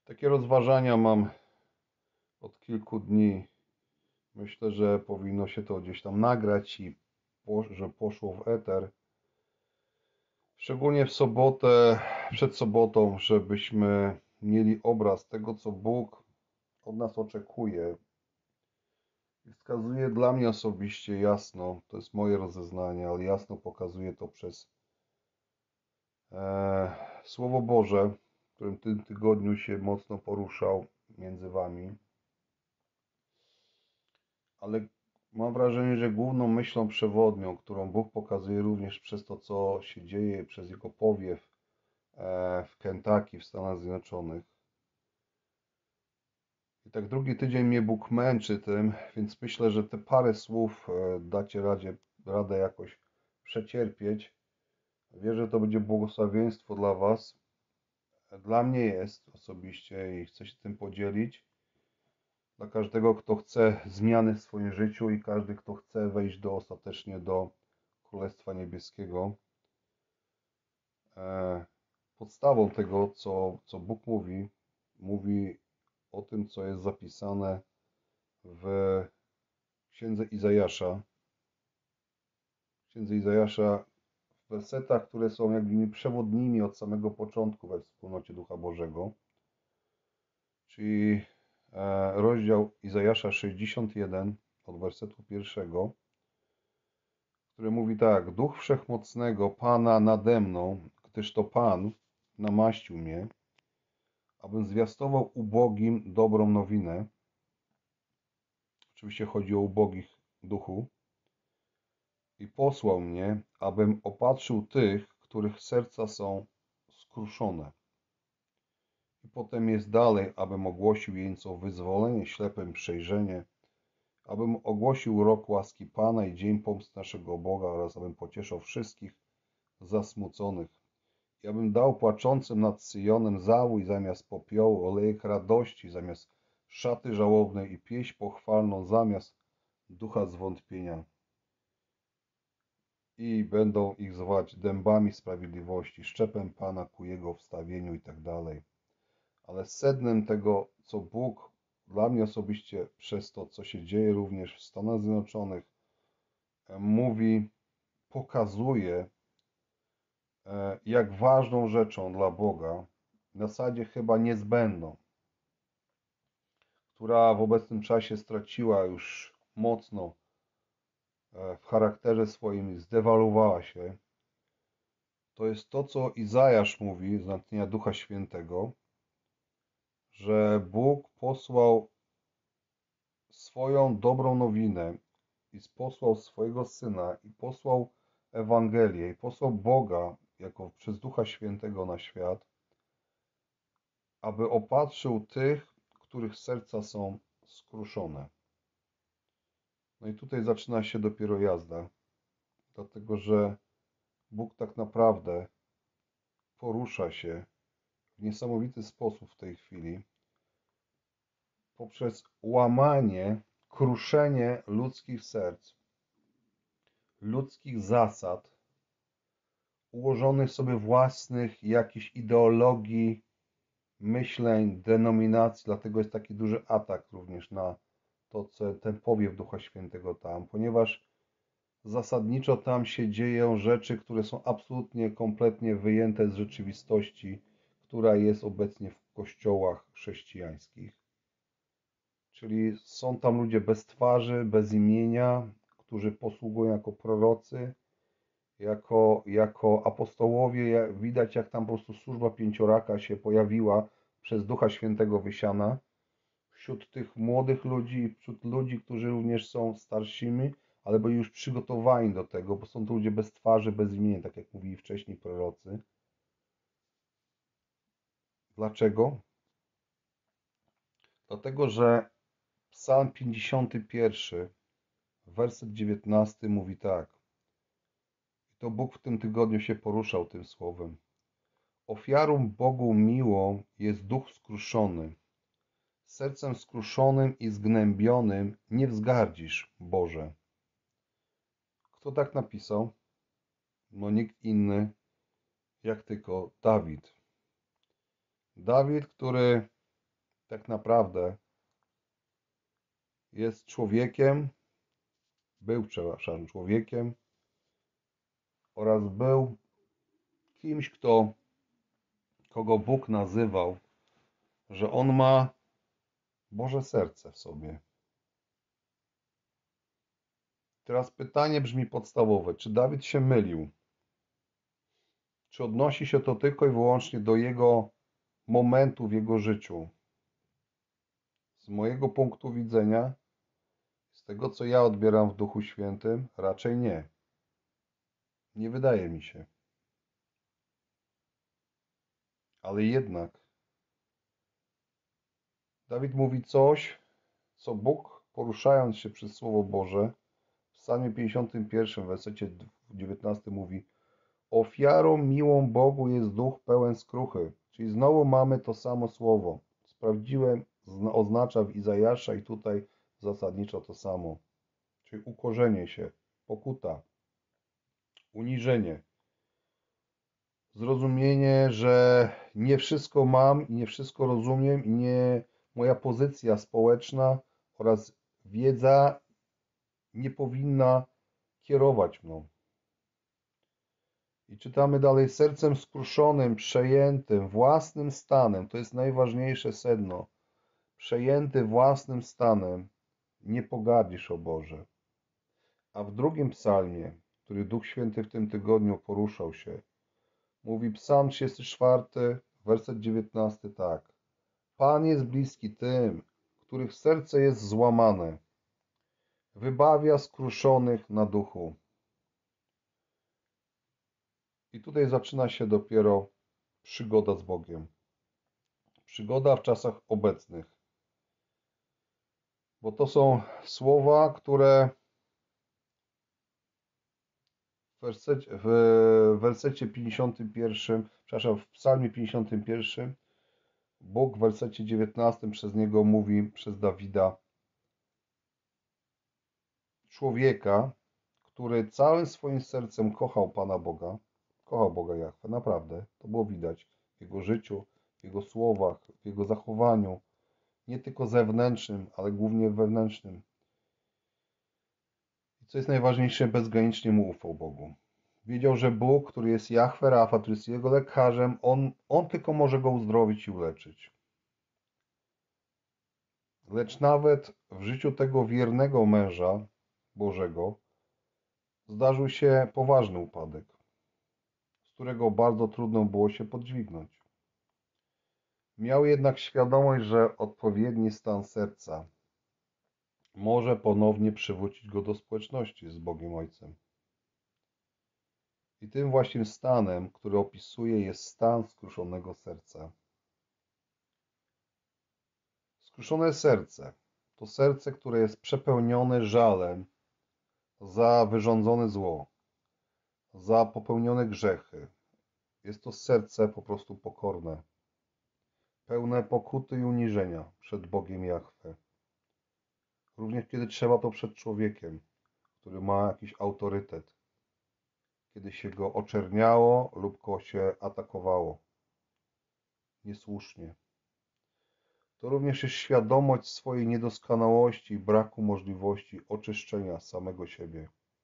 Takie rozważania mam od kilku dni. Myślę, że powinno się to gdzieś tam nagrać i że poszło w eter. Szczególnie w sobotę, przed sobotą, żebyśmy mieli obraz tego, co Bóg od nas oczekuje. I wskazuje dla mnie osobiście jasno, to jest moje rozeznanie, ale jasno pokazuje to przez Słowo Boże, w którym w tym tygodniu się mocno poruszał między wami. Ale mam wrażenie, że główną myślą przewodnią, którą Bóg pokazuje również przez to, co się dzieje, przez Jego powiew w Kentucky w Stanach Zjednoczonych. I tak drugi tydzień mnie Bóg męczy tym, więc myślę, że te parę słów dacie radę jakoś przecierpieć. Wierzę, że to będzie błogosławieństwo dla Was. Dla mnie jest osobiście i chcę się tym podzielić. Dla każdego, kto chce zmiany w swoim życiu i każdy, kto chce wejść ostatecznie do Królestwa Niebieskiego. Podstawą tego, co Bóg mówi o tym, co jest zapisane w Księdze Izajasza. W Księdze Izajasza w wersetach, które są jakby przewodnimi od samego początku we wspólnocie Ducha Bożego. Czyli rozdział Izajasza 61 od wersetu 1, który mówi tak: Duch Wszechmocnego Pana nade mną, gdyż to Pan namaścił mnie, abym zwiastował ubogim dobrą nowinę. Oczywiście chodzi o ubogich duchu. I posłał mnie, abym opatrzył tych, których serca są skruszone. I potem jest dalej, abym ogłosił jeńcom wyzwolenie, ślepym przejrzenie, abym ogłosił rok łaski Pana i dzień pomsty naszego Boga oraz abym pocieszał wszystkich zasmuconych. I abym dał płaczącym nad Syjonem zawój zamiast popiołu, olejek radości zamiast szaty żałobnej i pieśń pochwalną zamiast ducha zwątpienia. I będą ich zwać dębami sprawiedliwości, szczepem Pana ku Jego wstawieniu i tak dalej. Ale sednem tego, co Bóg dla mnie osobiście przez to, co się dzieje również w Stanach Zjednoczonych, mówi, pokazuje, jak ważną rzeczą dla Boga, w zasadzie chyba niezbędną, która w obecnym czasie straciła już mocno w charakterze swoim, zdewaluowała się, to jest to, co Izajasz mówi z natchnienia Ducha Świętego, że Bóg posłał swoją dobrą nowinę i posłał swojego Syna i posłał Ewangelię i posłał Boga jako przez Ducha Świętego na świat, aby opatrzył tych, których serca są skruszone. No i tutaj zaczyna się dopiero jazda, dlatego że Bóg tak naprawdę porusza się w niesamowity sposób w tej chwili poprzez łamanie, kruszenie ludzkich serc, ludzkich zasad, ułożonych sobie własnych jakichś ideologii, myśleń, denominacji. Dlatego jest taki duży atak również na to, co ten powiew Ducha Świętego tam, ponieważ zasadniczo tam się dzieją rzeczy, które są absolutnie, kompletnie wyjęte z rzeczywistości, która jest obecnie w kościołach chrześcijańskich. Czyli są tam ludzie bez twarzy, bez imienia, którzy posługują jako prorocy, jako apostołowie. Widać, jak tam po prostu służba pięcioraka się pojawiła przez Ducha Świętego wysiana wśród tych młodych ludzi, wśród ludzi, którzy również są starszymi, ale byli już przygotowani do tego, bo są to ludzie bez twarzy, bez imienia, tak jak mówili wcześniej prorocy. Dlaczego? Dlatego, że Psalm 51, werset 19 mówi tak. I to Bóg w tym tygodniu się poruszał tym słowem. Ofiarą Bogu miłą jest duch skruszony. Sercem skruszonym i zgnębionym nie wzgardzisz, Boże. Kto tak napisał? No nikt inny jak tylko Dawid. Dawid, który tak naprawdę jest człowiekiem, był, przepraszam, człowiekiem oraz był kimś, kogo Bóg nazywał, że on ma Boże serce w sobie. Teraz pytanie brzmi podstawowe. Czy Dawid się mylił? Czy odnosi się to tylko i wyłącznie do jego momentu w jego życiu? Z mojego punktu widzenia, z tego co ja odbieram w Duchu Świętym, raczej nie. Nie wydaje mi się. Ale jednak Dawid mówi coś, co Bóg, poruszając się przez Słowo Boże, w Psalmie 51, wersecie 19 mówi: ofiarą miłą Bogu jest duch pełen skruchy. Czyli znowu mamy to samo słowo. Sprawdziłem, oznacza w Izajasza i tutaj zasadniczo to samo. Czyli ukorzenie się, pokuta, uniżenie, zrozumienie, że nie wszystko mam i nie wszystko rozumiem i nie moja pozycja społeczna oraz wiedza nie powinna kierować mną. I czytamy dalej: sercem skruszonym, przejętym własnym stanem, to jest najważniejsze sedno, przejęty własnym stanem, nie pogardzisz, o Boże. A w drugim psalmie, który Duch Święty w tym tygodniu poruszał się, mówi psalm 34, werset 19 tak: Pan jest bliski tym, których serce jest złamane, wybawia skruszonych na duchu. I tutaj zaczyna się dopiero przygoda z Bogiem. Przygoda w czasach obecnych. Bo to są słowa, które w wersecie 51, przepraszam, w psalmie 51, Bóg w wersecie 19 przez niego mówi, przez Dawida, człowieka, który całym swoim sercem kochał Pana Boga, kochał Boga Jahwe, naprawdę, to było widać w jego życiu, w jego słowach, w jego zachowaniu, nie tylko zewnętrznym, ale głównie wewnętrznym. I co jest najważniejsze, bezgranicznie mu ufał Bogu. Wiedział, że Bóg, który jest Jahwe Rafa, który jest jego lekarzem, on tylko może go uzdrowić i uleczyć. Lecz nawet w życiu tego wiernego męża Bożego zdarzył się poważny upadek, z którego bardzo trudno było się podźwignąć. Miał jednak świadomość, że odpowiedni stan serca może ponownie przywrócić go do społeczności z Bogiem Ojcem. I tym właśnie stanem, który opisuje, jest stan skruszonego serca. Skruszone serce to serce, które jest przepełnione żalem za wyrządzone zło, za popełnione grzechy. Jest to serce po prostu pokorne, pełne pokuty i uniżenia przed Bogiem Jahwe. Również kiedy trzeba, to przed człowiekiem, który ma jakiś autorytet, kiedy się go oczerniało lub go się atakowało niesłusznie. To również jest świadomość swojej niedoskonałości i braku możliwości oczyszczenia samego siebie.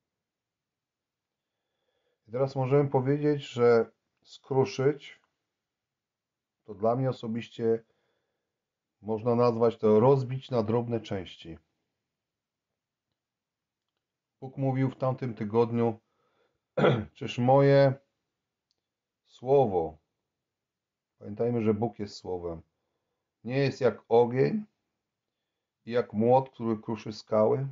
I teraz możemy powiedzieć, że skruszyć to dla mnie osobiście można nazwać to rozbić na drobne części. Bóg mówił w tamtym tygodniu: czyż moje słowo, pamiętajmy, że Bóg jest słowem, nie jest jak ogień i jak młot, który kruszy skały?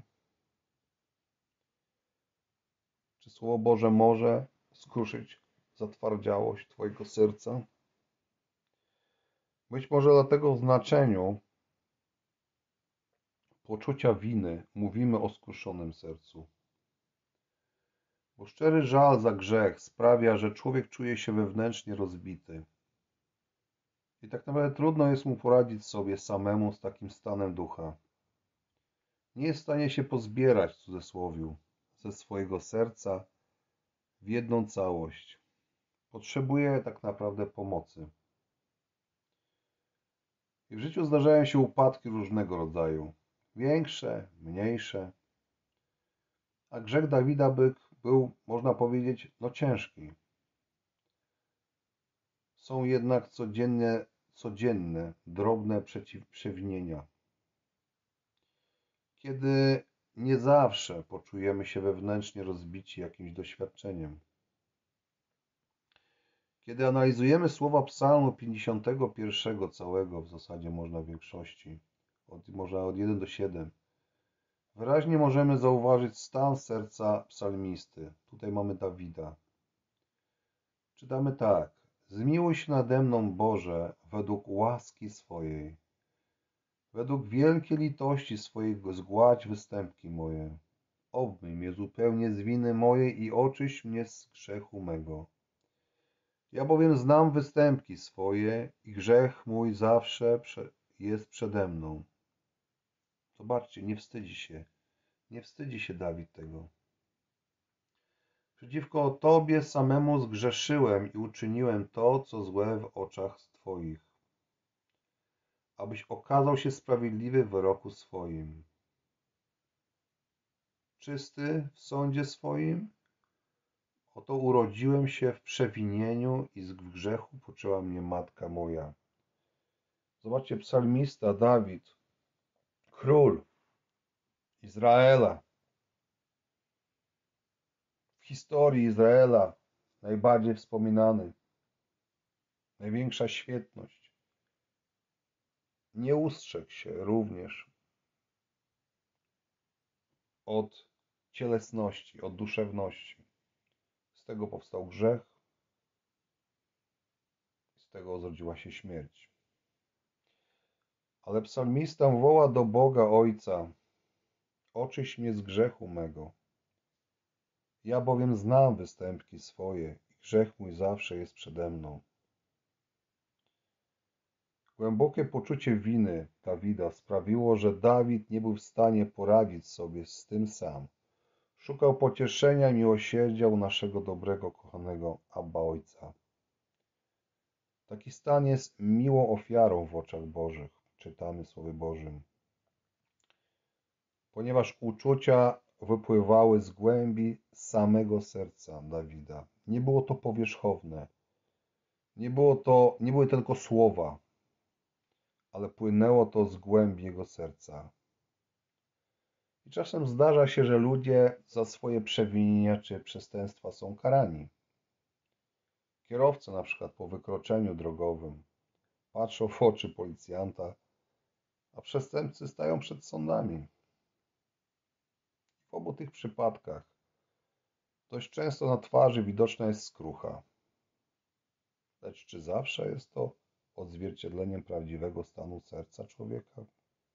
Czy Słowo Boże może skruszyć zatwardziałość Twojego serca? Być może dlatego w znaczeniu poczucia winy mówimy o skruszonym sercu. Bo szczery żal za grzech sprawia, że człowiek czuje się wewnętrznie rozbity. I tak naprawdę trudno jest mu poradzić sobie samemu z takim stanem ducha. Nie jest w stanie się pozbierać, w cudzysłowiu, ze swojego serca w jedną całość. Potrzebuje tak naprawdę pomocy. I w życiu zdarzają się upadki różnego rodzaju. Większe, mniejsze. A grzech Dawida był, można powiedzieć, ciężki. Są jednak codzienne, drobne przewinienia. Kiedy nie zawsze poczujemy się wewnętrznie rozbici jakimś doświadczeniem. Kiedy analizujemy słowa Psalmu 51 całego, w zasadzie można w większości, można od 1 do 7, wyraźnie możemy zauważyć stan serca psalmisty. Tutaj mamy Dawida. Czytamy tak. Zmiłuj się nade mną, Boże, według łaski swojej. Według wielkiej litości swojej zgładź występki moje. Obmyj mnie zupełnie z winy mojej i oczyść mnie z grzechu mego. Ja bowiem znam występki swoje i grzech mój zawsze jest przede mną. Zobaczcie, nie wstydzi się. Nie wstydzi się Dawid tego. Przeciwko Tobie samemu zgrzeszyłem i uczyniłem to, co złe w oczach Twoich, abyś okazał się sprawiedliwy w wyroku swoim. Czysty w sądzie swoim? Oto urodziłem się w przewinieniu i w grzechu poczęła mnie matka moja. Zobaczcie, psalmista Dawid, król Izraela. W historii Izraela najbardziej wspominany, największa świetność. Nie ustrzegł się również od cielesności, od duszewności. Z tego powstał grzech, z tego zrodziła się śmierć. Ale psalmista woła do Boga Ojca: oczyść mnie z grzechu mego. Ja bowiem znam występki swoje i grzech mój zawsze jest przede mną. Głębokie poczucie winy Dawida sprawiło, że Dawid nie był w stanie poradzić sobie z tym sam. Szukał pocieszenia i miłosierdzia u naszego dobrego, kochanego Abba Ojca. Taki stan jest miłą ofiarą w oczach Bożych, czytamy w Słowie Bożym. Ponieważ uczucia wypływały z głębi samego serca Dawida. Nie było to powierzchowne. Nie były tylko słowa, ale płynęło to z głębi jego serca. I czasem zdarza się, że ludzie za swoje przewinienia czy przestępstwa są karani. Kierowca na przykład po wykroczeniu drogowym patrzą w oczy policjanta, a przestępcy stają przed sądami. W obu tych przypadkach dość często na twarzy widoczna jest skrucha. Lecz czy zawsze jest to odzwierciedleniem prawdziwego stanu serca człowieka?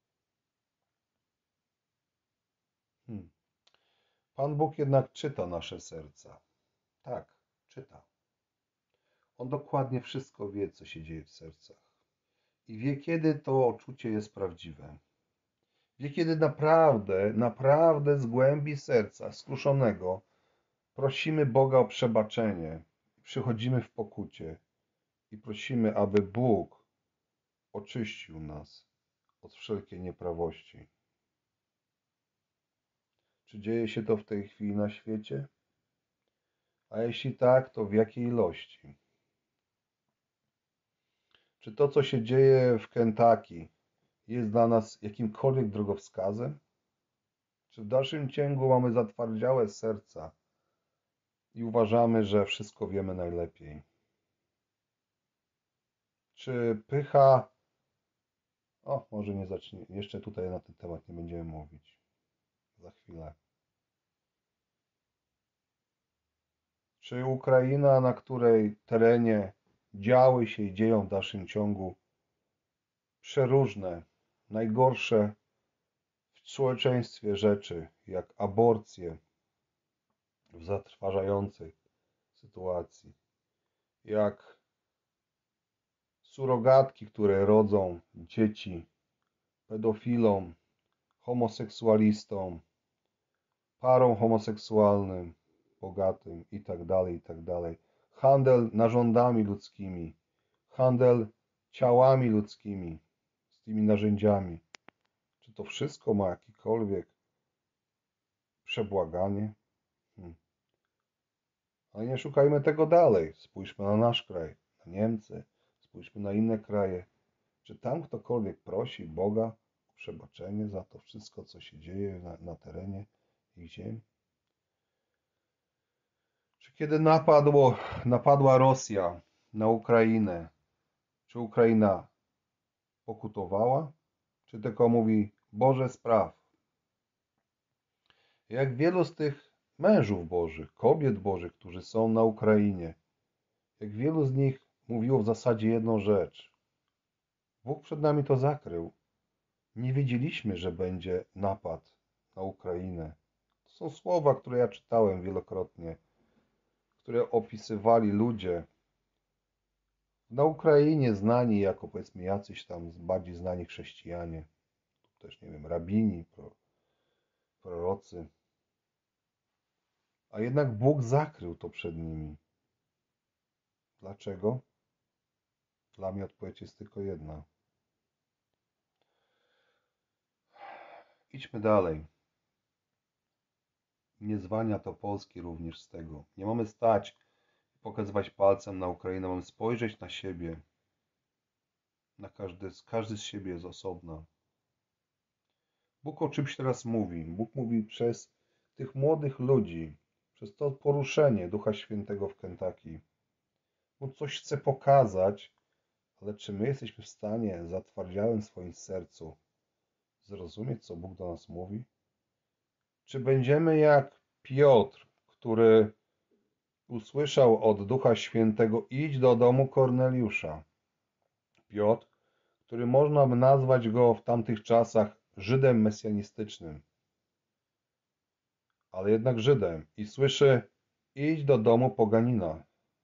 Pan Bóg jednak czyta nasze serca. Tak, czyta. On dokładnie wszystko wie, co się dzieje w sercach. I wie, kiedy to uczucie jest prawdziwe. Wie, kiedy naprawdę z głębi serca skruszonego prosimy Boga o przebaczenie. Przychodzimy w pokucie i prosimy, aby Bóg oczyścił nas od wszelkiej nieprawości. Czy dzieje się to w tej chwili na świecie? A jeśli tak, to w jakiej ilości? Czy to, co się dzieje w Kentucky, jest dla nas jakimkolwiek drogowskazem? Czy w dalszym ciągu mamy zatwardziałe serca i uważamy, że wszystko wiemy najlepiej? Czy pycha... może nie zacznie. Jeszcze tutaj na ten temat nie będziemy mówić. Za chwilę. Czy Ukraina, na której terenie działy się i dzieją w dalszym ciągu przeróżne, najgorsze w społeczeństwie rzeczy, jak aborcje w zatrważającej sytuacji, jak surogatki, które rodzą dzieci pedofilom, homoseksualistom, parom homoseksualnym, bogatym itd. Handel narządami ludzkimi, handel ciałami ludzkimi, z tymi narzędziami. Czy to wszystko ma jakiekolwiek przebłaganie? Ale nie szukajmy tego dalej. Spójrzmy na nasz kraj, na Niemcy, spójrzmy na inne kraje. Czy tam ktokolwiek prosi Boga o przebaczenie za to wszystko, co się dzieje na terenie ich ziemi? Czy kiedy napadła Rosja na Ukrainę, czy Ukraina pokutowała? Czy tylko mówi, Boże spraw? Jak wielu z tych mężów Bożych, kobiet Bożych, którzy są na Ukrainie, jak wielu z nich mówiło w zasadzie jedną rzecz. Bóg przed nami to zakrył. Nie wiedzieliśmy, że będzie napad na Ukrainę. To są słowa, które ja czytałem wielokrotnie, które opisywali ludzie na Ukrainie znani jako, powiedzmy, jacyś tam bardziej znani chrześcijanie, też, nie wiem, rabini, prorocy. A jednak Bóg zakrył to przed nimi. Dlaczego? Dla mnie odpowiedź jest tylko jedna. Idźmy dalej. Nie zwalnia to Polski również z tego. Nie mamy stać i pokazywać palcem na Ukrainę, mamy spojrzeć na siebie. Każdy z siebie jest osobna. Bóg o czymś teraz mówi. Bóg mówi przez tych młodych ludzi, przez to poruszenie Ducha Świętego w Kentucky. Bóg coś chce pokazać, ale czy my jesteśmy w stanie zatwardziałym w swoim sercu zrozumieć, co Bóg do nas mówi? Czy będziemy jak Piotr, który usłyszał od Ducha Świętego, idź do domu Korneliusza. Piotr, który można by nazwać go w tamtych czasach Żydem mesjanistycznym, ale jednak Żydem, i słyszy, idź do domu poganina.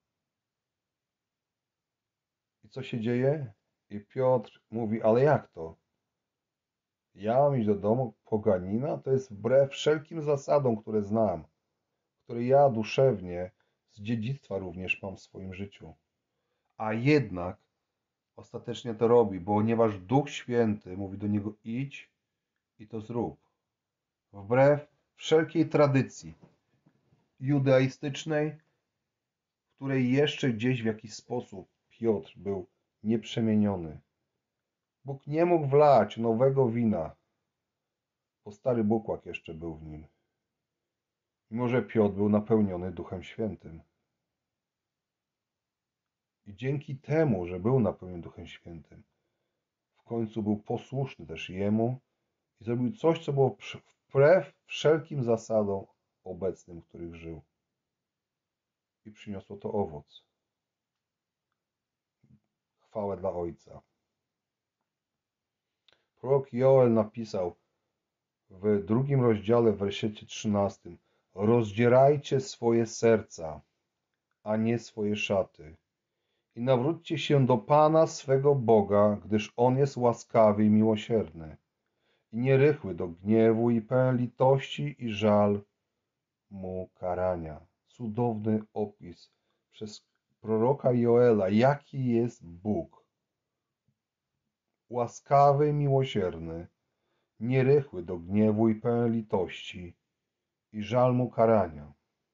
I co się dzieje? I Piotr mówi, ale jak to? Ja mam iść do domu poganina? To jest wbrew wszelkim zasadom, które znam, które ja duszewnie z dziedzictwa również mam w swoim życiu. A jednak ostatecznie to robi, ponieważ Duch Święty mówi do niego idź i to zrób. Wbrew wszelkiej tradycji judaistycznej, w której jeszcze gdzieś w jakiś sposób Piotr był nieprzemieniony. Bóg nie mógł wlać nowego wina, bo stary bukłak jeszcze był w nim. Mimo że Piotr był napełniony Duchem Świętym. I dzięki temu, że był napełniony Duchem Świętym, w końcu był posłuszny też Jemu i zrobił coś, co było wbrew wszelkim zasadom obecnym, w których żył. I przyniosło to owoc. Chwałę dla Ojca. Prorok Joel napisał w 2 rozdziale, w wersecie 13: rozdzierajcie swoje serca, a nie swoje szaty, i nawróćcie się do Pana swego Boga, gdyż On jest łaskawy i miłosierny, i nierychły do gniewu, i pełen litości i żal mu karania. Cudowny opis przez proroka Joela, jaki jest Bóg. Łaskawy i miłosierny, nierychły do gniewu i pełen litości i żal mu karania.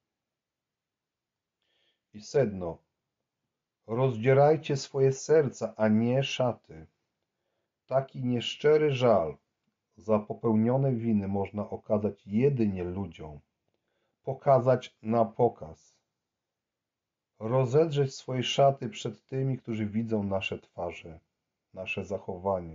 I sedno. Rozdzierajcie swoje serca, a nie szaty. Taki nieszczery żal za popełnione winy można okazać jedynie ludziom. Pokazać na pokaz. Rozedrzeć swoje szaty przed tymi, którzy widzą nasze twarze, nasze zachowanie.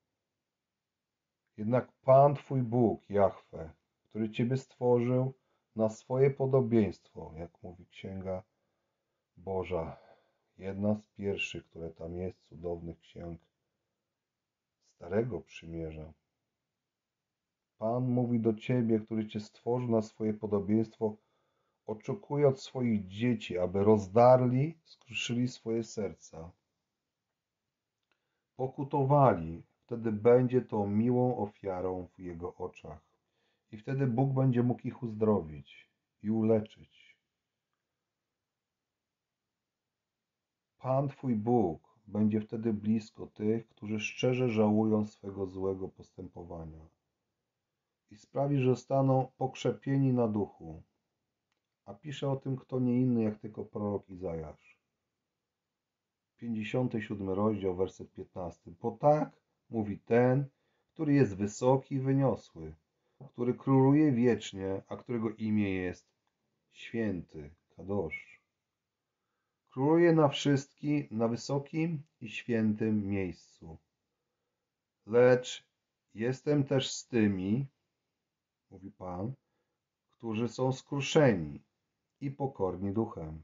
Jednak Pan Twój Bóg, Jahwe, który Ciebie stworzył na swoje podobieństwo, jak mówi Księga Boża, jedna z pierwszych, które tam jest, cudownych księg Starego Przymierza. Pan mówi do Ciebie, który Cię stworzył na swoje podobieństwo, oczekuje od swoich dzieci, aby rozdarli, skruszyli swoje serca. Pokutowali, wtedy będzie to miłą ofiarą w Jego oczach. I wtedy Bóg będzie mógł ich uzdrowić i uleczyć. Pan Twój Bóg będzie wtedy blisko tych, którzy szczerze żałują swego złego postępowania i sprawi, że zostaną pokrzepieni na duchu. A pisze o tym kto nie inny, jak tylko prorok Izajasz. 57 rozdział, werset 15. Bo tak mówi ten, który jest wysoki i wyniosły, który króluje wiecznie, a którego imię jest święty, Kadosz. Króluje na wysokim i świętym miejscu. Lecz jestem też z tymi, mówi Pan, którzy są skruszeni i pokorni duchem,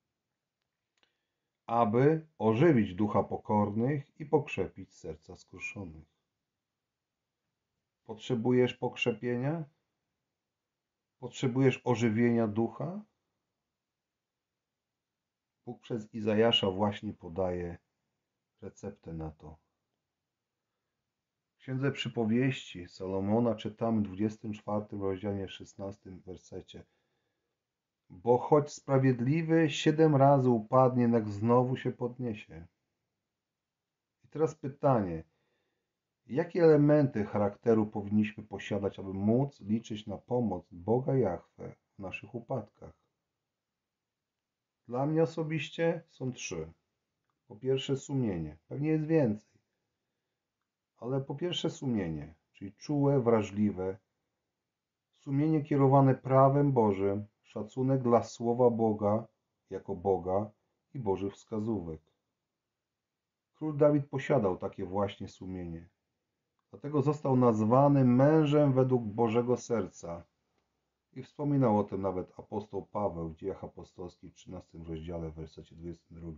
aby ożywić ducha pokornych i pokrzepić serca skruszonych. Potrzebujesz pokrzepienia? Potrzebujesz ożywienia ducha? Bóg przez Izajasza właśnie podaje receptę na to. W Księdze Przypowieści Salomona czytamy w 24 rozdziale 16 wersecie. Bo choć sprawiedliwy 7 razy upadnie, jednak znowu się podniesie. I teraz pytanie. Jakie elementy charakteru powinniśmy posiadać, aby móc liczyć na pomoc Boga Jahwe w naszych upadkach? Dla mnie osobiście są 3. Po pierwsze sumienie. Pewnie jest więcej. Ale po pierwsze sumienie, czyli czułe, wrażliwe. Sumienie kierowane prawem Bożym, szacunek dla słowa Boga jako Boga i Bożych wskazówek. Król Dawid posiadał takie właśnie sumienie. Dlatego został nazwany mężem według Bożego serca. I wspominał o tym nawet apostoł Paweł w Dziejach Apostolskich w 13 rozdziale, w wersecie 22.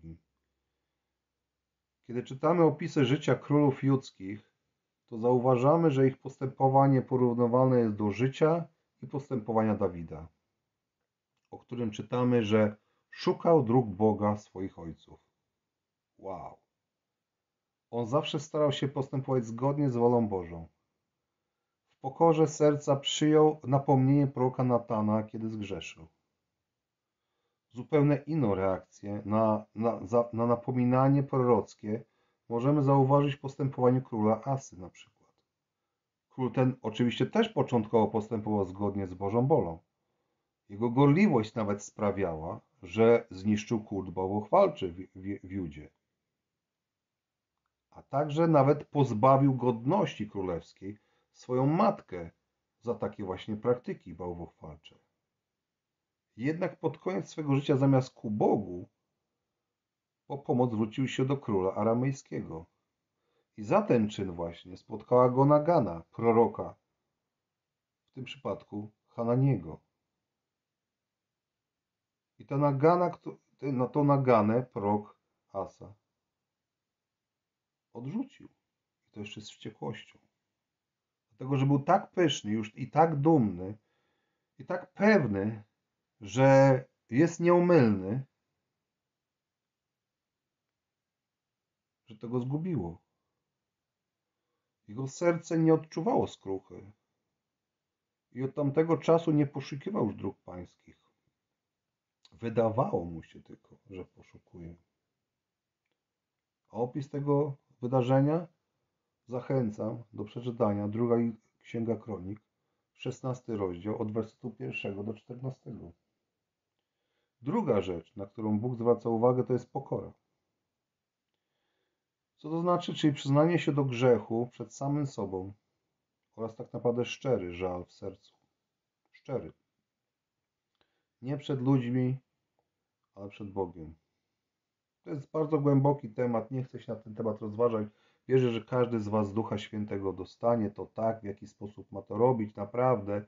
Kiedy czytamy opisy życia królów judzkich, to zauważamy, że ich postępowanie porównywane jest do życia i postępowania Dawida, o którym czytamy, że szukał dróg Boga swoich ojców. Wow! On zawsze starał się postępować zgodnie z wolą Bożą. W pokorze serca przyjął napomnienie proroka Natana, kiedy zgrzeszył. Zupełnie inną reakcję na napominanie prorockie możemy zauważyć w postępowaniu króla Asy na przykład. Król ten oczywiście też początkowo postępował zgodnie z Bożą wolą. Jego gorliwość nawet sprawiała, że zniszczył kult bałwochwalczy w Judzie. A także nawet pozbawił godności królewskiej swoją matkę za takie właśnie praktyki bałwochwalcze. Jednak pod koniec swego życia zamiast ku Bogu po pomoc zwrócił się do króla aramejskiego. I za ten czyn właśnie spotkała go nagana, proroka, w tym przypadku Hananiego. I ta nagana, na tą naganę prorok Asa odrzucił. I to jeszcze z wściekłością. Dlatego, że był tak pyszny już i tak dumny i tak pewny, że jest nieomylny, że to go zgubiło. Jego serce nie odczuwało skruchy i od tamtego czasu nie poszukiwał już dróg pańskich. Wydawało mu się tylko, że poszukuje. A opis tego wydarzenia zachęcam do przeczytania. Druga Księga Kronik, 16 rozdział, od wersetu 1 do 14. Druga rzecz, na którą Bóg zwraca uwagę, to jest pokora. Co to znaczy? Czyli przyznanie się do grzechu przed samym sobą oraz tak naprawdę szczery żal w sercu. Szczery. Nie przed ludźmi, ale przed Bogiem. To jest bardzo głęboki temat, nie chcę się na ten temat rozważać. Wierzę, że każdy z Was Ducha Świętego dostanie to tak, w jaki sposób ma to robić, naprawdę.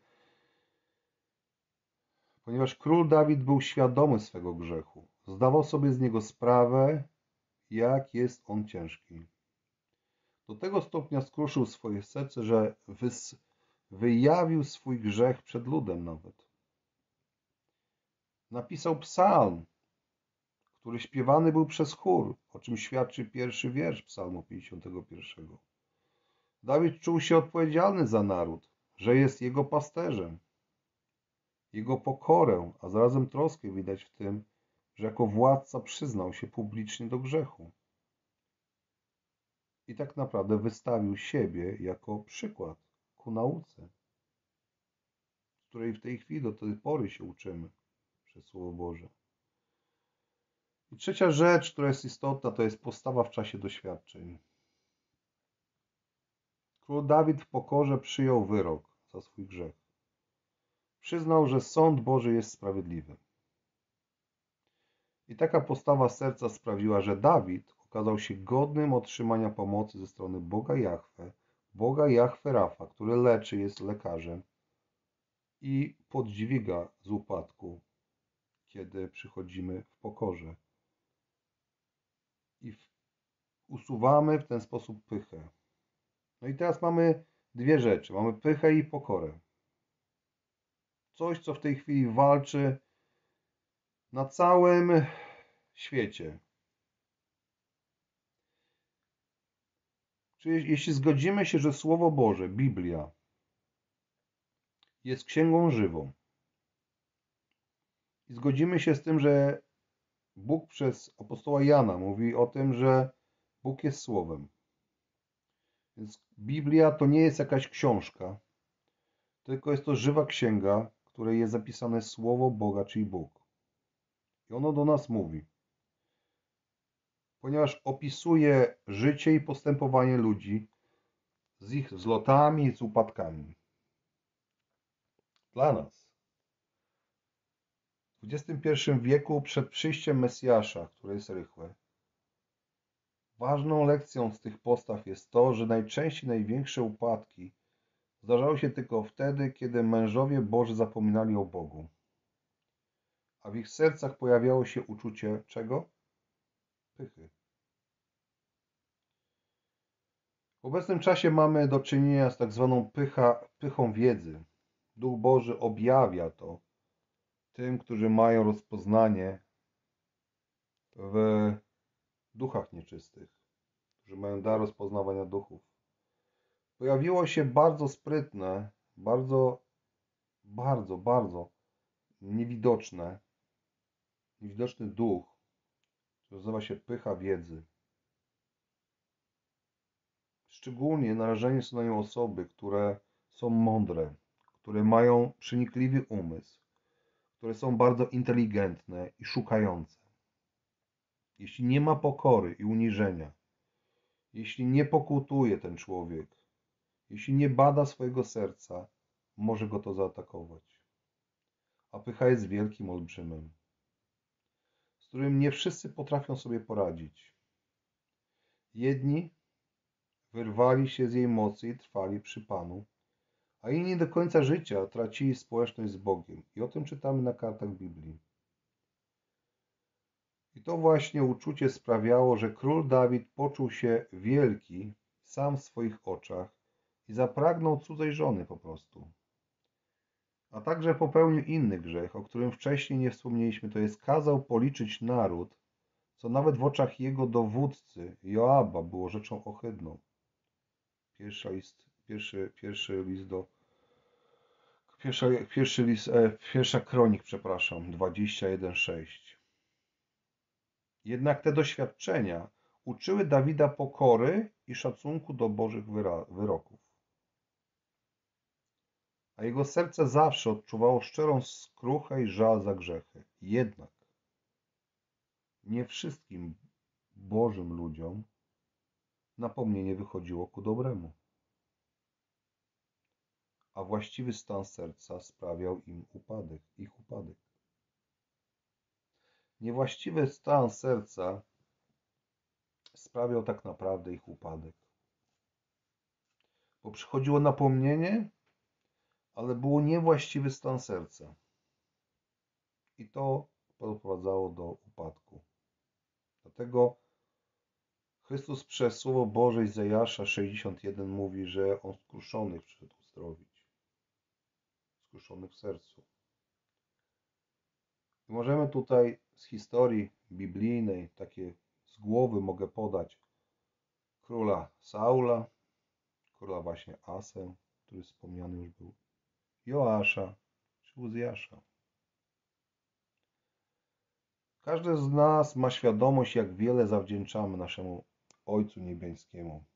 Ponieważ król Dawid był świadomy swego grzechu. Zdawał sobie z niego sprawę, jak jest on ciężki. Do tego stopnia skruszył swoje serce, że wyjawił swój grzech przed ludem nawet. Napisał psalm, który śpiewany był przez chór, o czym świadczy pierwszy wiersz psalmu 51. Dawid czuł się odpowiedzialny za naród, że jest jego pasterzem. Jego pokorę, a zarazem troskę widać w tym, że jako władca przyznał się publicznie do grzechu. i tak naprawdę wystawił siebie jako przykład ku nauce, z której w tej chwili do tej pory się uczymy przez Słowo Boże. I trzecia rzecz, która jest istotna, to jest postawa w czasie doświadczeń. Król Dawid w pokorze przyjął wyrok za swój grzech. Przyznał, że sąd Boży jest sprawiedliwy. I taka postawa serca sprawiła, że Dawid okazał się godnym otrzymania pomocy ze strony Boga Jahwe Rafa, który leczy, jest lekarzem i podźwiga z upadku, kiedy przychodzimy w pokorze. I usuwamy w ten sposób pychę. No i teraz mamy dwie rzeczy. Mamy pychę i pokorę. Coś, co w tej chwili walczy na całym świecie. Czyli jeśli zgodzimy się, że Słowo Boże, Biblia, jest księgą żywą i zgodzimy się z tym, że Bóg przez apostoła Jana mówi o tym, że Bóg jest Słowem. Więc Biblia to nie jest jakaś książka, tylko jest to żywa księga, w której jest zapisane Słowo Boga, czyli Bóg. I ono do nas mówi. Ponieważ opisuje życie i postępowanie ludzi z ich wzlotami i z upadkami. Dla nas. W XXI wieku przed przyjściem Mesjasza, które jest rychłe, ważną lekcją z tych postaw jest to, że najczęściej największe upadki zdarzały się tylko wtedy, kiedy mężowie Boży zapominali o Bogu, a w ich sercach pojawiało się uczucie czego? Pychy. W obecnym czasie mamy do czynienia z tak zwaną pychą wiedzy. Duch Boży objawia to tym, którzy mają rozpoznanie w duchach nieczystych, którzy mają dar rozpoznawania duchów. Pojawiło się bardzo sprytne, bardzo niewidoczny duch, który nazywa się pycha wiedzy. Szczególnie narażeni są na nią osoby, które są mądre, które mają przenikliwy umysł, które są bardzo inteligentne i szukające. Jeśli nie ma pokory i uniżenia, jeśli nie pokutuje ten człowiek, jeśli nie bada swojego serca, może go to zaatakować. A pycha jest wielkim olbrzymem, z którym nie wszyscy potrafią sobie poradzić. Jedni wyrwali się z jej mocy i trwali przy Panu, a inni do końca życia tracili społeczność z Bogiem. I o tym czytamy na kartach Biblii. I to właśnie uczucie sprawiało, że król Dawid poczuł się wielki sam w swoich oczach i zapragnął cudzej żony po prostu. A także popełnił inny grzech, o którym wcześniej nie wspomnieliśmy, to jest kazał policzyć naród, co nawet w oczach jego dowódcy, Joaba, było rzeczą ohydną. Pierwsza Kronik, 21:6. Jednak te doświadczenia uczyły Dawida pokory i szacunku do Bożych wyroków. A jego serce zawsze odczuwało szczerą skruchę i żal za grzechy. Jednak nie wszystkim Bożym ludziom napomnienie wychodziło ku dobremu, a właściwy stan serca sprawiał ich upadek. Niewłaściwy stan serca sprawiał tak naprawdę ich upadek. Bo przychodziło napomnienie, ale był niewłaściwy stan serca. I to doprowadzało do upadku. Dlatego Chrystus przez Słowo Boże Izajasza 61 mówi, że On skruszonych przyszedł uzdrowić. Skruszonych w sercu. I możemy tutaj z historii biblijnej, takie z głowy mogę podać, króla Saula, króla właśnie Asę, który wspomniany już był, Joasza czy Uzjasza. Każdy z nas ma świadomość, jak wiele zawdzięczamy naszemu Ojcu Niebiańskiemu.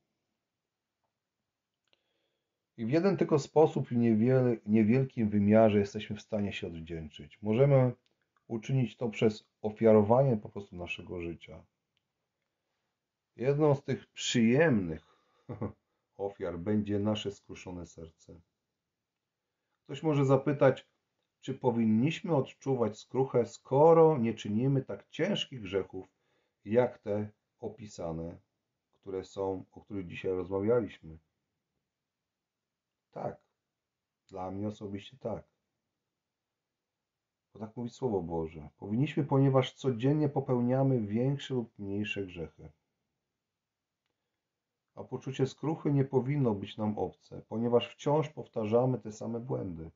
I w jeden tylko sposób i niewielkim wymiarze jesteśmy w stanie się odwdzięczyć. Możemy uczynić to przez ofiarowanie po prostu naszego życia. Jedną z tych przyjemnych ofiar będzie nasze skruszone serce. Ktoś może zapytać, czy powinniśmy odczuwać skruchę, skoro nie czynimy tak ciężkich grzechów, jak te opisane, o których dzisiaj rozmawialiśmy? Tak. Dla mnie osobiście tak. Bo tak mówi Słowo Boże. Powinniśmy, ponieważ codziennie popełniamy większe lub mniejsze grzechy. A poczucie skruchy nie powinno być nam obce, ponieważ wciąż powtarzamy te same błędy.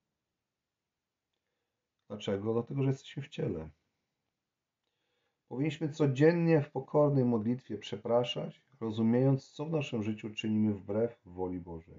Dlaczego? Dlatego, że jesteśmy w ciele. Powinniśmy codziennie w pokornej modlitwie przepraszać, rozumiejąc, co w naszym życiu czynimy wbrew woli Bożej.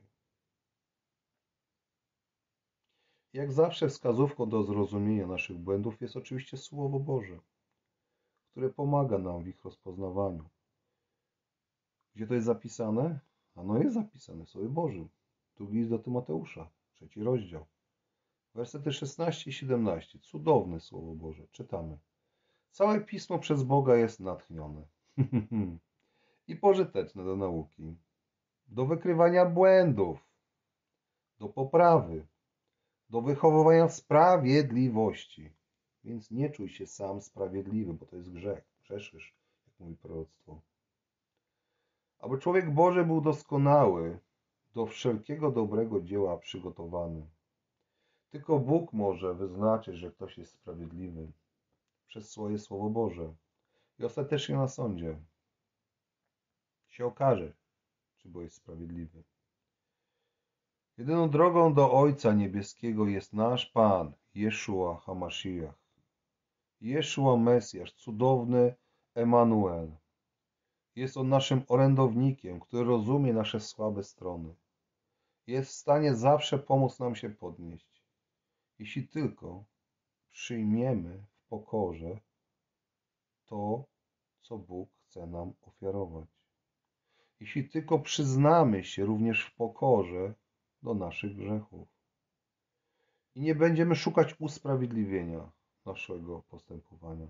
Jak zawsze wskazówką do zrozumienia naszych błędów jest oczywiście Słowo Boże, które pomaga nam w ich rozpoznawaniu. Gdzie to jest zapisane? Ano jest zapisane w Słowie Bożym. Drugi list do Tymoteusza, 3 rozdział. Wersety 16 i 17. Cudowne Słowo Boże. Czytamy. Całe Pismo przez Boga jest natchnione i pożyteczne do nauki, do wykrywania błędów, do poprawy, do wychowywania sprawiedliwości. Więc nie czuj się sam sprawiedliwy, bo to jest grzech. Grzeszysz, jak mówi proroctwo. Aby człowiek Boży był doskonały, do wszelkiego dobrego dzieła przygotowany. Tylko Bóg może wyznaczyć, że ktoś jest sprawiedliwy przez swoje Słowo Boże. I ostatecznie na sądzie się okaże, czy był jest sprawiedliwy. Jedyną drogą do Ojca Niebieskiego jest nasz Pan, Jeszua HaMashiach. Jeszua Mesjasz, cudowny Emanuel. Jest On naszym orędownikiem, który rozumie nasze słabe strony. Jest w stanie zawsze pomóc nam się podnieść. Jeśli tylko przyjmiemy w pokorze to, co Bóg chce nam ofiarować. Jeśli tylko przyznamy się również w pokorze do naszych grzechów i nie będziemy szukać usprawiedliwienia naszego postępowania.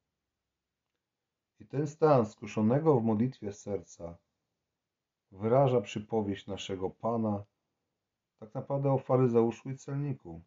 I ten stan skruszonego w modlitwie serca wyraża przypowieść naszego Pana tak naprawdę o faryzeuszu i celniku.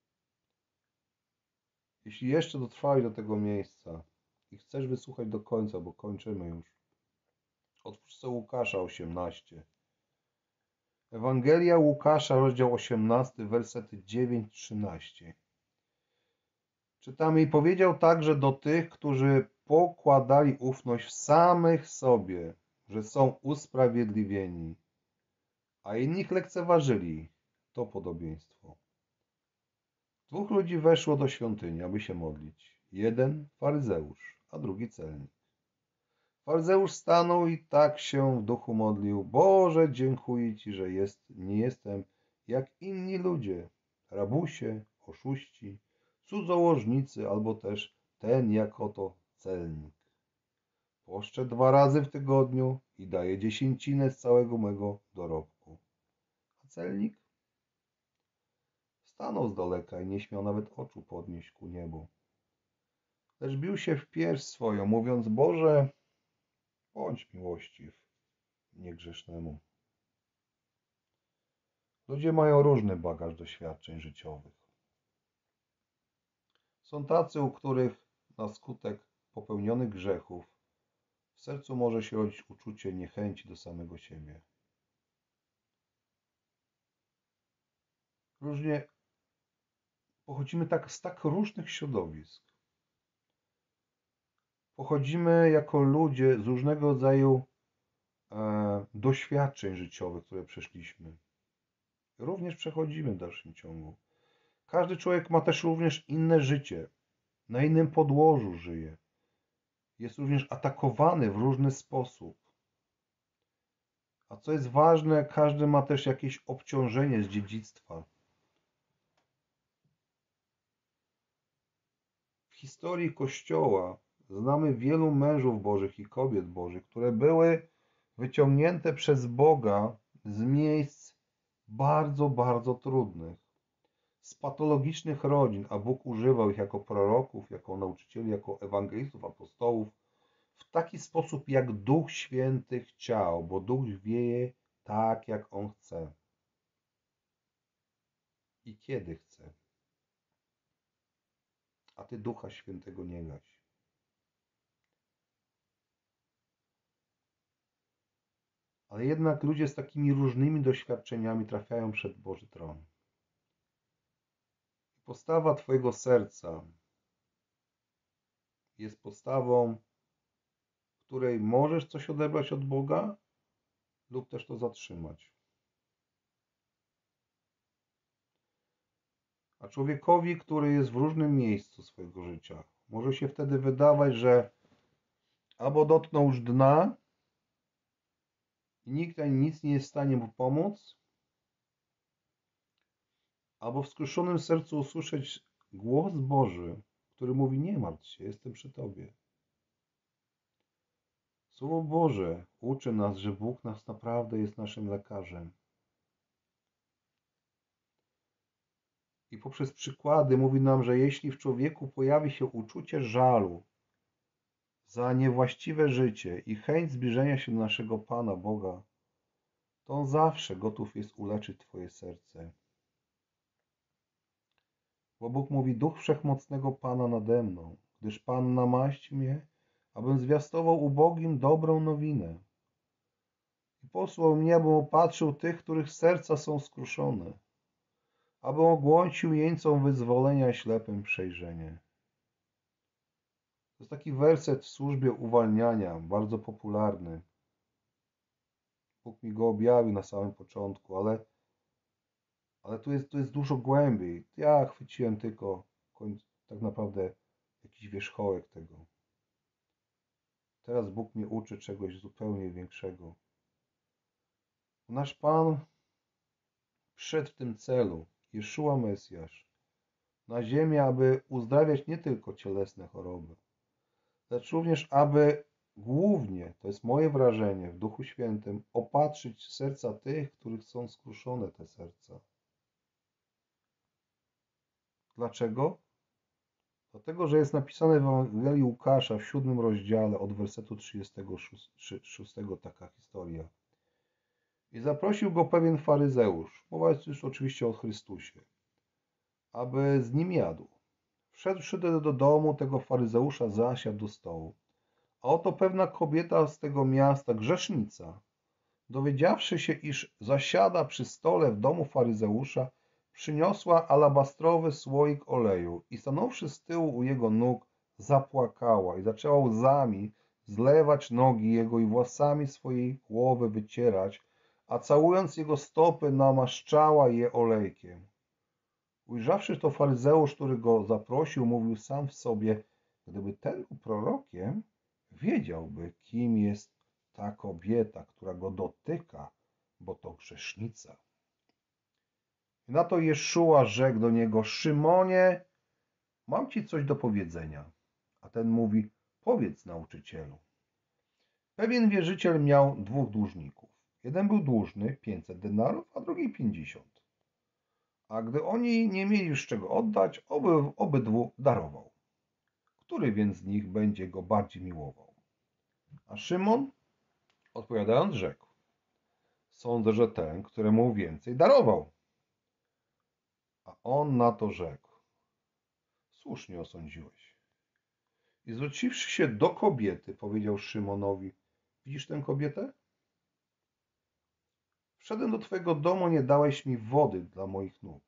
Jeśli jeszcze dotrwałeś do tego miejsca i chcesz wysłuchać do końca, bo kończymy już, otwórz sobie Łukasza 18. Ewangelia Łukasza, rozdział 18, wersety 9-13. Czytamy: i powiedział także do tych, którzy pokładali ufność w samych sobie, że są usprawiedliwieni, a innych lekceważyli to podobieństwo. 2 ludzi weszło do świątyni, aby się modlić. Jeden faryzeusz, a drugi celnik. Faryzeusz stanął i tak się w duchu modlił: Boże, dziękuję Ci, że nie jestem jak inni ludzie, rabusie, oszuści, cudzołożnicy, albo też ten jak oto celnik. Poszczę 2 razy w tygodniu i daję 10% z całego mego dorobku. A celnik stanął z daleka i nie śmiał nawet oczu podnieść ku niebu. Lecz bił się w pierś swoją, mówiąc: Boże, bądź miłościw niegrzesznemu. Ludzie mają różny bagaż doświadczeń życiowych. Są tacy, u których na skutek popełnionych grzechów w sercu może się rodzić uczucie niechęci do samego siebie. Różnie pochodzimy z tak różnych środowisk. Pochodzimy jako ludzie z różnego rodzaju doświadczeń życiowych, które przeszliśmy. Również przechodzimy w dalszym ciągu. Każdy człowiek ma też również inne życie. Na innym podłożu żyje. Jest również atakowany w różny sposób. A co jest ważne, każdy ma też jakieś obciążenie z dziedzictwa. W historii Kościoła znamy wielu mężów Bożych i kobiet Bożych, które były wyciągnięte przez Boga z miejsc bardzo, bardzo trudnych, z patologicznych rodzin, a Bóg używał ich jako proroków, jako nauczycieli, jako ewangelistów, apostołów, w taki sposób, jak Duch Święty chciał, bo Duch wieje tak, jak On chce i kiedy chce. A Ty Ducha Świętego nie gaś. Ale jednak ludzie z takimi różnymi doświadczeniami trafiają przed Boży Tron. Postawa Twojego serca jest postawą, w której możesz coś odebrać od Boga lub też to zatrzymać. A człowiekowi, który jest w różnym miejscu swojego życia, może się wtedy wydawać, że albo dotknął już dna i nikt ani nic nie jest w stanie mu pomóc, albo w skruszonym sercu usłyszeć głos Boży, który mówi: nie martw się, jestem przy Tobie. Słowo Boże uczy nas, że Bóg nas naprawdę jest naszym lekarzem. I poprzez przykłady mówi nam, że jeśli w człowieku pojawi się uczucie żalu za niewłaściwe życie i chęć zbliżenia się do naszego Pana Boga, to On zawsze gotów jest uleczyć Twoje serce. Bo Bóg mówi: Duch Wszechmocnego Pana nade mną, gdyż Pan namaścił mnie, abym zwiastował ubogim dobrą nowinę. I posłał mnie, abym opatrzył tych, których serca są skruszone, abym ogłosił jeńcom wyzwolenia, ślepym przejrzenie. To jest taki werset w służbie uwalniania, bardzo popularny. Bóg mi go objawił na samym początku, ale tu jest dużo głębiej. Ja chwyciłem tylko tak naprawdę jakiś wierzchołek tego. Teraz Bóg mnie uczy czegoś zupełnie większego. Nasz Pan przyszedł w tym celu, Jeszua Mesjasz, na ziemię, aby uzdrawiać nie tylko cielesne choroby, lecz również, aby głównie, to jest moje wrażenie w Duchu Świętym, opatrzyć serca tych, których są skruszone te serca. Dlaczego? Dlatego, że jest napisane w Ewangelii Łukasza w 7 rozdziale od wersetu 36 taka historia. I zaprosił go pewien faryzeusz, mowa jest już oczywiście o Chrystusie, aby z nim jadł. Wszedł do domu tego faryzeusza, zasiadł do stołu. A oto pewna kobieta z tego miasta, grzesznica, dowiedziawszy się, iż zasiada przy stole w domu faryzeusza, przyniosła alabastrowy słoik oleju i stanąwszy z tyłu u jego nóg, zapłakała i zaczęła łzami zlewać nogi jego i włosami swojej głowy wycierać, a całując jego stopy, namaszczała je olejkiem. Ujrzawszy to, faryzeusz, który go zaprosił, mówił sam w sobie: gdyby ten był prorokiem, wiedziałby, kim jest ta kobieta, która go dotyka, bo to grzesznica. I na to Jeszua rzekł do niego: Szymonie, mam ci coś do powiedzenia. A ten mówi: powiedz, nauczycielu. Pewien wierzyciel miał dwóch dłużników. Jeden był dłużny 500 denarów, a drugi 50. A gdy oni nie mieli już czego oddać, obydwu darował. Który więc z nich będzie go bardziej miłował? A Szymon, odpowiadając, rzekł: sądzę, że ten, któremu więcej darował. A on na to rzekł: słusznie osądziłeś. I zwróciwszy się do kobiety, powiedział Szymonowi: widzisz tę kobietę? Wszedłem do twojego domu, nie dałeś mi wody dla moich nóg.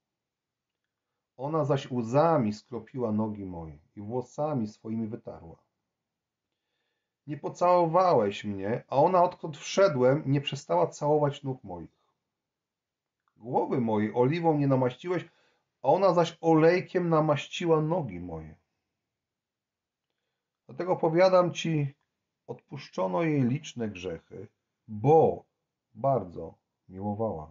Ona zaś łzami skropiła nogi moje i włosami swoimi wytarła. Nie pocałowałeś mnie, a ona, odkąd wszedłem, nie przestała całować nóg moich. Głowy mojej oliwą nie namaściłeś, a ona zaś olejkiem namaściła nogi moje. Dlatego powiadam ci, odpuszczono jej liczne grzechy, bo bardzo miłowała.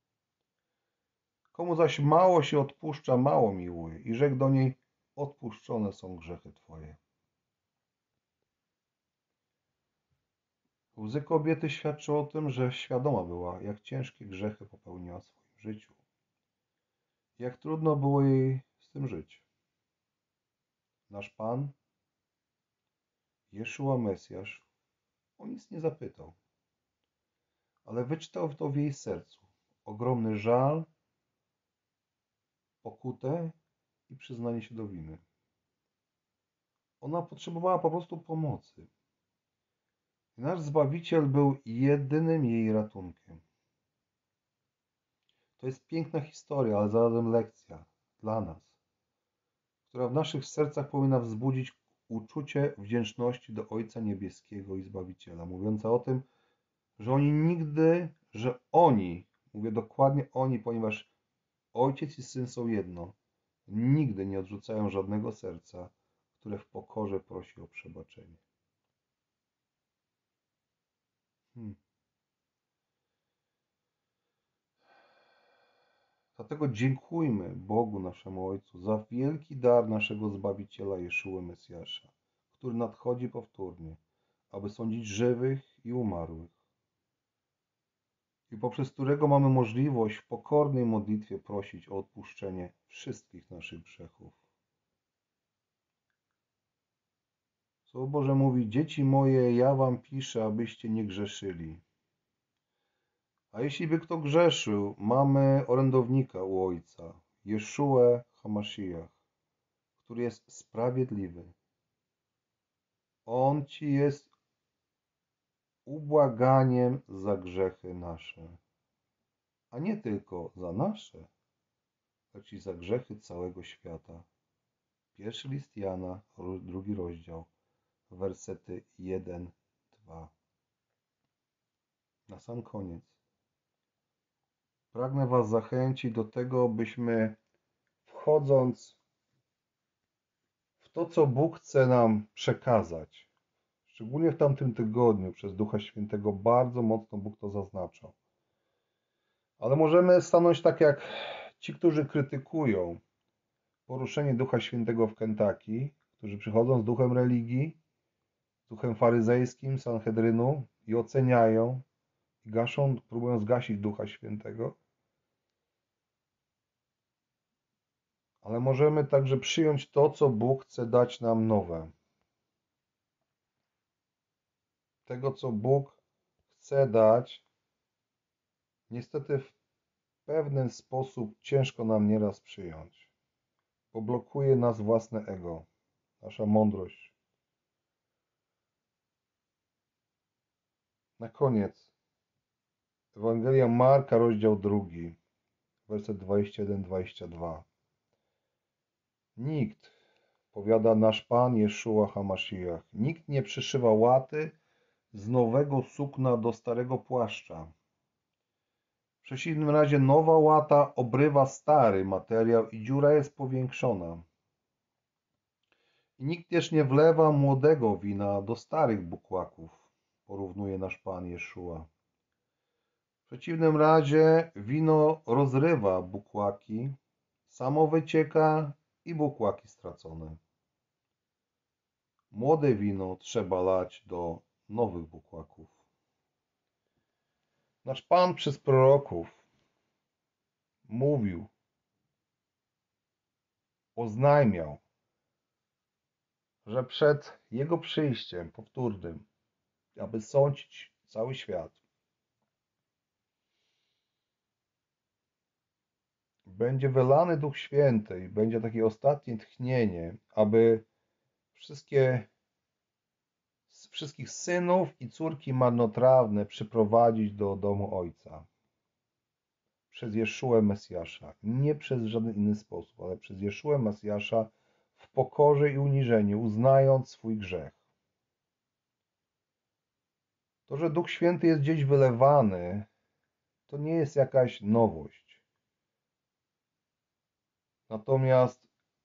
Komu zaś mało się odpuszcza, mało miłuje. I rzekł do niej: odpuszczone są grzechy twoje. Łzy kobiety świadczą o tym, że świadoma była, jak ciężkie grzechy popełniła w swoim życiu. Jak trudno było jej z tym żyć. Nasz Pan, Jeszua Mesjasz, o nic nie zapytał, ale wyczytał to w jej sercu. Ogromny żal, pokutę i przyznanie się do winy. Ona potrzebowała po prostu pomocy. Nasz Zbawiciel był jedynym jej ratunkiem. To jest piękna historia, ale zarazem lekcja dla nas, która w naszych sercach powinna wzbudzić uczucie wdzięczności do Ojca Niebieskiego i Zbawiciela, mówiąca o tym, że oni, mówię dokładnie oni, ponieważ Ojciec i Syn są jedno, nigdy nie odrzucają żadnego serca, które w pokorze prosi o przebaczenie. Dlatego dziękujmy Bogu naszemu Ojcu za wielki dar naszego Zbawiciela Jeszuły Mesjasza, który nadchodzi powtórnie, aby sądzić żywych i umarłych, i poprzez którego mamy możliwość w pokornej modlitwie prosić o odpuszczenie wszystkich naszych grzechów. Słowo Boże mówi: dzieci moje, ja wam piszę, abyście nie grzeszyli. A jeśli by kto grzeszył, mamy orędownika u Ojca, Jeszułę Hamasziach, który jest sprawiedliwy. On ci jest ubłaganiem za grzechy nasze, a nie tylko za nasze, lecz i za grzechy całego świata. Pierwszy list Jana, 2 rozdział, wersety 1-2. Na sam koniec pragnę was zachęcić do tego, byśmy, wchodząc w to, co Bóg chce nam przekazać, szczególnie w tamtym tygodniu przez Ducha Świętego, bardzo mocno Bóg to zaznaczał. Ale możemy stanąć tak jak ci, którzy krytykują poruszenie Ducha Świętego w Kentucky, którzy przychodzą z duchem religii, z duchem faryzejskim, Sanhedrynu i oceniają i próbują zgasić Ducha Świętego. Ale możemy także przyjąć to, co Bóg chce dać nam nowe. Tego, co Bóg chce dać, niestety w pewien sposób ciężko nam nieraz przyjąć, bo blokuje nas własne ego, nasza mądrość. Na koniec Ewangelia Marka, rozdział 2, werset 21-22. Nikt, powiada nasz Pan Jeszua Hamasziach, nikt nie przyszywa łaty z nowego sukna do starego płaszcza. W przeciwnym razie nowa łata obrywa stary materiał i dziura jest powiększona. I nikt też nie wlewa młodego wina do starych bukłaków, porównuje nasz Pan Jeszua. W przeciwnym razie wino rozrywa bukłaki, samo wycieka i bukłaki stracone. Młode wino trzeba lać do nowych bukłaków. Nasz Pan przez proroków mówił, oznajmiał, że przed Jego przyjściem powtórnym, aby sądzić cały świat, będzie wylany Duch Święty i będzie takie ostatnie tchnienie, aby wszystkich synów i córki marnotrawne przyprowadzić do domu Ojca. Przez Jeszułę Mesjasza. Nie przez żaden inny sposób, ale przez Jeszułę Mesjasza w pokorze i uniżeniu, uznając swój grzech. To, że Duch Święty jest gdzieś wylewany, to nie jest jakaś nowość. Natomiast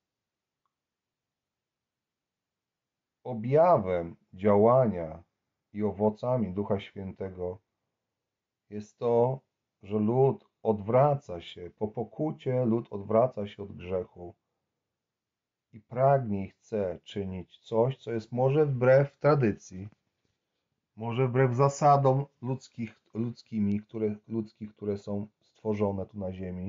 objawem działania i owocami Ducha Świętego jest to, że lud odwraca się, po pokucie lud odwraca się od grzechu i pragnie i chce czynić coś, co jest może wbrew tradycji, Może wbrew zasadom ludzkich, które są stworzone tu na ziemi,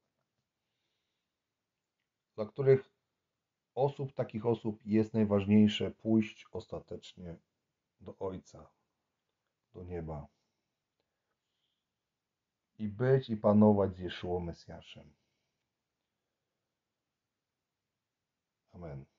dla których takich osób jest najważniejsze pójść ostatecznie do Ojca, do nieba i być i panować z Jeszua Mesjaszem. Amen.